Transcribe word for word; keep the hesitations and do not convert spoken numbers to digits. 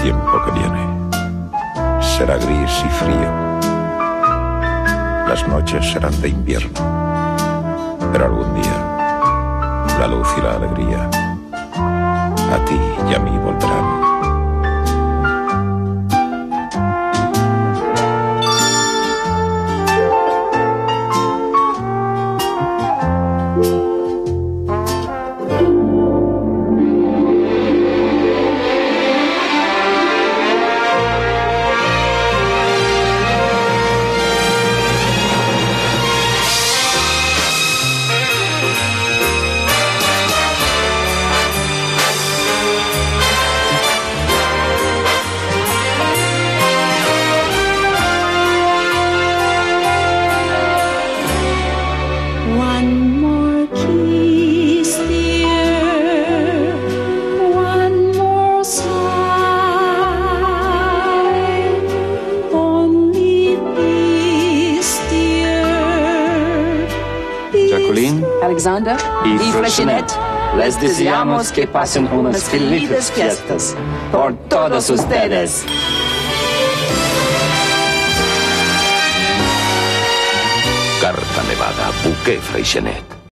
tiempo que viene será gris y frío. Las noches serán de invierno, pero algún día la luz y la alegría a ti y a mí volverán. Alexander y Freixenet, les deseamos que pasen unas felices fiestas por todos ustedes. Carta Nevada, Buque Freixenet.